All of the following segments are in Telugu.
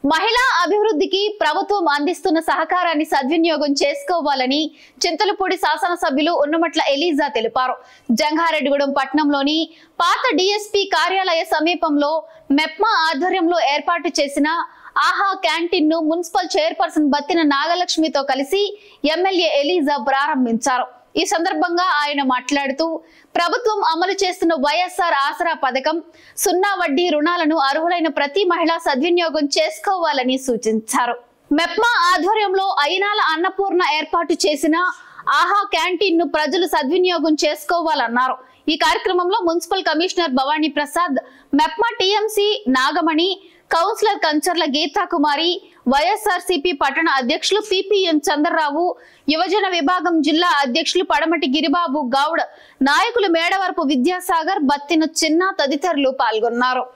మహిళా అభివృద్ధికి ప్రభుత్వం అందిస్తున్న సహకారాన్ని సద్వినియోగం చేసుకోవాలని చింతలపూడి శాసనసభ్యులు ఉన్నమట్ల ఎలీజా తెలిపారు. జంగారెడ్డిగూడెం పట్టణంలోని పాత డిఎస్పీ కార్యాలయ సమీపంలో మెప్మా ఆధ్వర్యంలో ఏర్పాటు చేసిన ఆహా క్యాంటీన్ ను మున్సిపల్ చైర్పర్సన్ బత్తిన నాగలక్ష్మితో కలిసి ఎమ్మెల్యే ఎలీజా ప్రారంభించారు. ఈ సందర్భంగా ఆయన మాట్లాడుతూ ప్రభుత్వం అమలు చేస్తున్న వైఎస్ఆర్ ఆసరా పథకం, సున్నా వడ్డీ రుణాలను అర్హులైన ప్రతి మహిళ సద్వినియోగం చేసుకోవాలని సూచించారు. మెప్మా ఆధ్వర్యంలో అయినాల అన్నపూర్ణ ఏర్పాటు చేసిన ఆహా క్యాంటీన్ ను ప్రజలు సద్వినియోగం చేసుకోవాలన్నారు. ఈ కార్యక్రమంలో municipal commissioner Bhavani Prasad, MEPMA TMC Nagamani, councillor Kancharla Geetha Kumari, YSRCP పట్టణ అధ్యక్షులు పిపిఎం చంద్రరావు, యువజన విభాగం జిల్లా అధ్యక్షులు పడమటి గిరిబాబు గౌడ్, నాయకులు మేడవరపు విద్యాసాగర్, బత్తిన చిన్న తదితరులు పాల్గొన్నారు.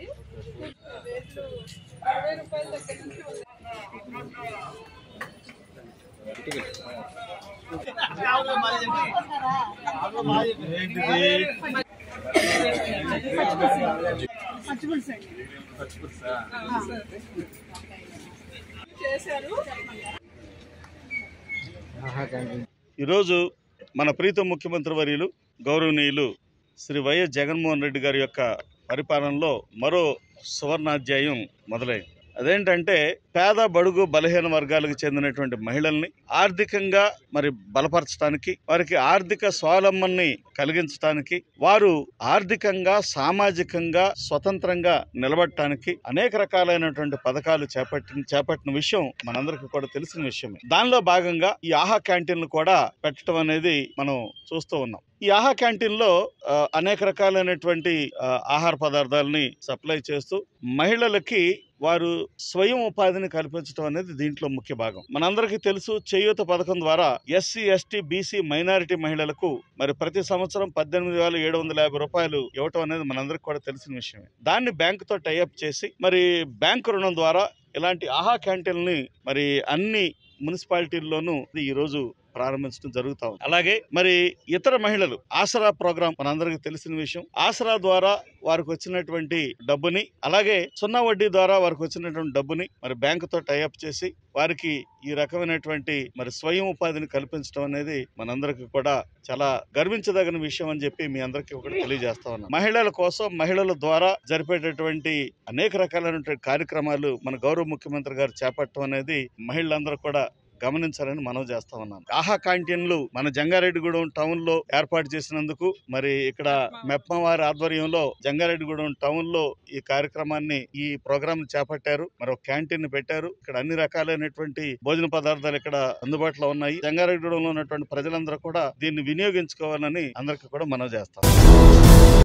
ఈరోజు మన ప్రీత ముఖ్యమంత్రి వర్యులు గౌరవనీయులు శ్రీ వైఎస్ జగన్మోహన్ రెడ్డి గారి యొక్క పరిపాలనలో మరో సువర్ణాధ్యాయం మొదలైంది. అదేంటంటే పేద బడుగు బలహీన వర్గాలకు చెందినటువంటి మహిళల్ని ఆర్థికంగా బలపరచడానికి, వారికి ఆర్థిక స్వావలంబనని కలిగించడానికి, వారు ఆర్థికంగా సామాజికంగా స్వతంత్రంగా నిలబడటానికి అనేక రకాలైనటువంటి పథకాలు చేపట్టిన విషయం మనందరికీ కూడా తెలిసిన విషయమే. దానిలో భాగంగా ఈ ఆహా క్యాంటీన్లు కూడా పెట్టడం అనేది మనం చూస్తూ ఉన్నాం. ఈ ఆహా క్యాంటీన్ లో అనేక రకాలైనటువంటి ఆహార పదార్థాలని సప్లై చేస్తూ మహిళలకి వారు స్వయం ఉపాధిని కల్పించడం అనేది దీంట్లో ముఖ్య భాగం. మనందరికీ తెలుసు, చేయూత పథకం ద్వారా ఎస్సీ, ఎస్టీ, బీసీ, మైనారిటీ మహిళలకు ప్రతి సంవత్సరం 18,750 రూపాయలు ఇవ్వటం అనేది మనందరికీ కూడా తెలిసిన విషయమే. దాన్ని బ్యాంకుతో టైఅప్ చేసి బ్యాంకు రుణం ద్వారా ఇలాంటి ఆహా క్యాంటీన్ని అన్ని మున్సిపాలిటీల్లోనూ ఈ రోజు ప్రారంభించడం జరుగుతా ఉంది. అలాగే ఇతర మహిళలు ఆసరా ప్రోగ్రాం మనందరికీ తెలిసిన విషయం. ఆసరా ద్వారా వారికి వచ్చినటువంటి డబ్బుని, అలాగే సున్నా వడ్డీ ద్వారా వారికి వచ్చినటువంటి డబ్బుని బ్యాంకుతో టైఅప్ చేసి వారికి ఈ రకమైనటువంటి స్వయం ఉపాధిని కల్పించడం అనేది మనందరికీ కూడా చాలా గర్వించదగిన విషయం అని చెప్పి మీ అందరికీ కూడా తెలియజేస్తా ఉన్నాం. మహిళల కోసం, మహిళల ద్వారా జరిపేటటువంటి అనేక రకాలైనటువంటి కార్యక్రమాలు మన గౌరవ ముఖ్యమంత్రి గారు చేపట్టడం అనేది మహిళలందరూ కూడా గమనించాలని మనం చేస్తా ఉన్నాం. ఆహా క్యాంటీన్లు మన జంగారెడ్డిగూడెం టౌన్ లో ఏర్పాటు చేసినందుకు ఇక్కడ మెప్మా వారి ఆధ్వర్యంలో జంగారెడ్డిగూడెం టౌన్ లో ఈ కార్యక్రమాన్ని, ఈ ప్రోగ్రామ్ చేపట్టారు. ఒక క్యాంటీన్ పెట్టారు. ఇక్కడ అన్ని రకాలైనటువంటి భోజన పదార్థాలు ఇక్కడ అందుబాటులో ఉన్నాయి. జంగారెడ్డిగూడెంలో ఉన్నటువంటి ప్రజలందరూ కూడా దీన్ని వినియోగించుకోవాలని అందరికీ కూడా మనం చేస్తాం.